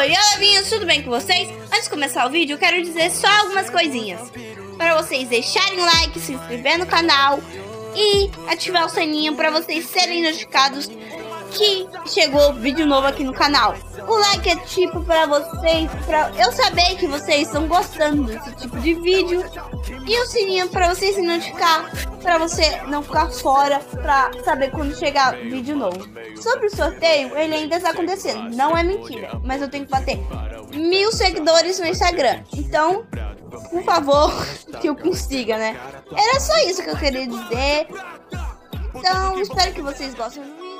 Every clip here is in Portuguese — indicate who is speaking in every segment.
Speaker 1: Oi, Levinhos, tudo bem com vocês? Antes de começar o vídeo, eu quero dizer só algumas coisinhas. Para vocês deixarem like, se inscrever no canal e ativar o sininho para vocês serem notificados que chegou vídeo novo aqui no canal. O like é tipo para vocês, para eu saber que vocês estão gostando desse tipo de vídeo. E o sininho para vocês se notificar, para você não ficar fora, para saber quando chegar vídeo novo. Sobre o sorteio, ele ainda está acontecendo, não é mentira, mas eu tenho que bater 1000 seguidores no Instagram. Então, por favor, que eu consiga, né? Era só isso que eu queria dizer. Então, espero que vocês gostem do vídeo.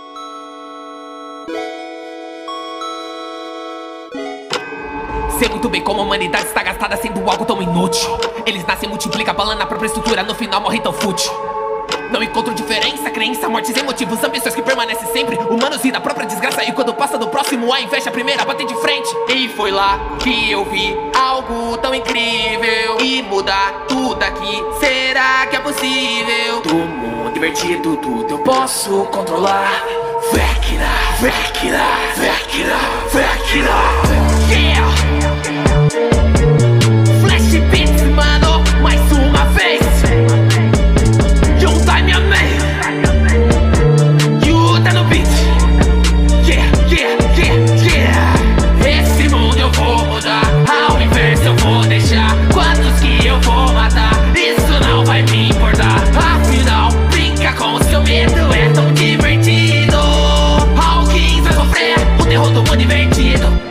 Speaker 2: Sei muito bem como a humanidade está gastada sendo algo tão inútil. Eles nascem, multiplicam, abalando a própria estrutura, no final morrem tão fútil. Não encontro diferença, crença, mortes e motivos, ambições que permanecem sempre humanos e da própria desgraça. E quando passa do próximo, a inveja primeira bate de frente. E foi lá que eu vi algo tão incrível e mudar tudo aqui, será que é possível? Do mundo divertido, tudo eu posso controlar. Vecna, Vecna, Vecna, Vecna. Yeah! Flash Beats, mano, mais uma vez. You time your man. You tá no beat. Yeah, yeah, yeah, yeah. Esse mundo eu vou mudar, ao inverso eu vou deixar. Quantos que eu vou matar, isso não vai me importar. Afinal, brinca com o seu medo, é tão divertido. Alguém vai sofrer, o terror do mundo invertido.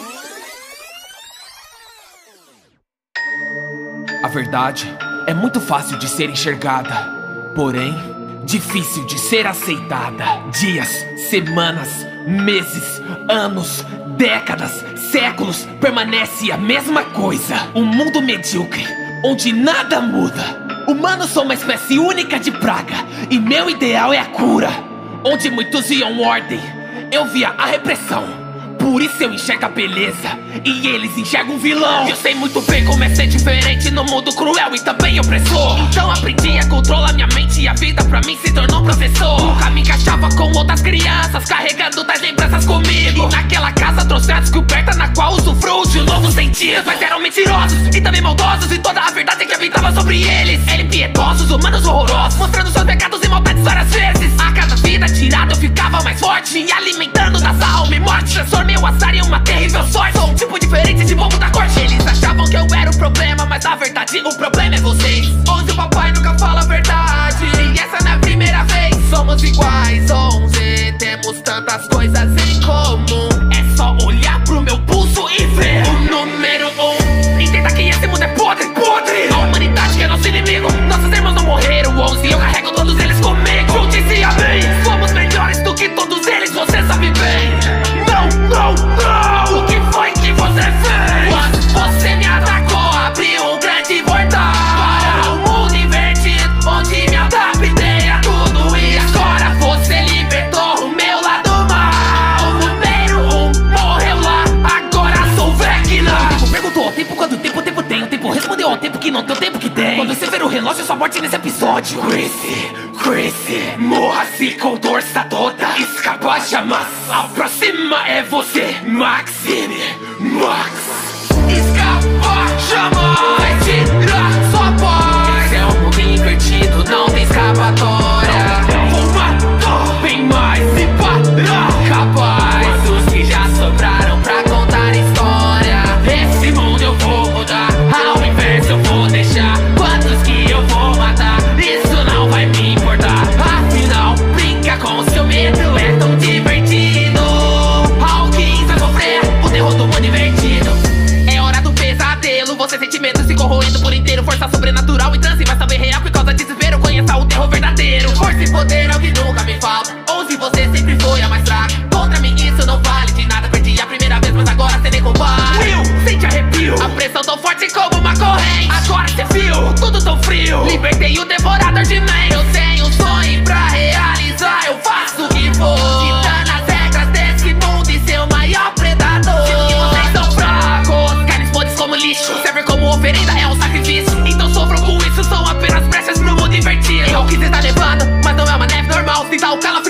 Speaker 2: A verdade é muito fácil de ser enxergada, porém, difícil de ser aceitada. Dias, semanas, meses, anos, décadas, séculos, permanece a mesma coisa. Um mundo medíocre, onde nada muda. Humanos são uma espécie única de praga, e meu ideal é a cura. Onde muitos viam ordem, eu via a repressão. Por isso eu enxergo a beleza e eles enxergam um vilão. Eu sei muito bem como é ser diferente no mundo cruel e também opressor. Então aprendi a controlar minha mente e a vida pra mim se tornou um professor. Nunca me encaixava com outras crianças, carregando tais lembranças comigo. E naquela casa trouxe a descoberta na qual usufruo de um novo sentido. Mas eram mentirosos e também maldosos, e toda a verdade que habitava sobre eles. Eram piedosos, humanos horrorosos, mostrando seus pecados e maldades várias vezes. A cada vida tirada eu ficava mais forte, me alimentando das almas e morte. Transformei o azar em uma terrível sorte. Sou um tipo diferente de bobo da corte. Eles achavam que eu era o problema, mas na verdade o problema é vocês. Onde o papai nunca fala a verdade, e essa não é a primeira vez. Somos iguais, 11, temos tantas coisas em comum. É só olhar pro meu pulso e ver o número 1. Entenda que esse mundo é podre, podre. A humanidade que é nosso inimigo. Nossos irmãos não morreram, 11, eu carrego todos eles comigo. Junte-se a mim, somos melhores do que todos eles, você sabe bem. Não, não! O que foi que você fez? Quando você me atacou, abriu um grande portal para um mundo invertido, onde me adaptei a tudo. E agora você libertou o meu lado mal. O número 1 morreu lá, agora sou Vecna. O tempo perguntou ao tempo quando o tempo tem. O tempo respondeu ao tempo que não tem o tempo que tem. Quando você ver o relógio, sua morte nesse episódio. Chrissy, morra-se com força toda, escapa jamais. A próxima é você, Maxine, Max. Escapa jamais, vai tirar sua voz. Esse é um mundo invertido, não tem escapatória. Vou matar bem mais e parar. Capaz, os que já sobraram pra contar história. Esse mundo eu vou mudar, ao inverso eu vou deixar. Quantos que eu vou matar, isso não vai me importar. Afinal, brinca com o seu medo, é tão divertido. Alguém vai sofrer, o terror do mundo invertido. É hora do pesadelo, você sente medo se corroendo por inteiro. Força sobrenatural e transe, vai saber real por causa de desespero. Conheça o terror verdadeiro. Força e poder é o que nunca me falta. 11, você sempre foi a mais fraca. Contra mim isso não vale de nada. Perdi a primeira vez, mas agora cê nem compara. Sente arrepio, a pressão tão forte como uma corrente. Agora cê viu, tudo tão frio. Libertei o devorador de mente. Eu tenho um sonho pra realizar, eu faço o que for. Ditando as regras desse mundo e seu maior predador. Sendo que vocês são fracos, carnes podres como lixo. Server como oferenda é um sacrifício. Então sofram com isso, são apenas brechas pro mundo invertido. É o que cê tá levando, mas não é uma neve normal. Se tá o calor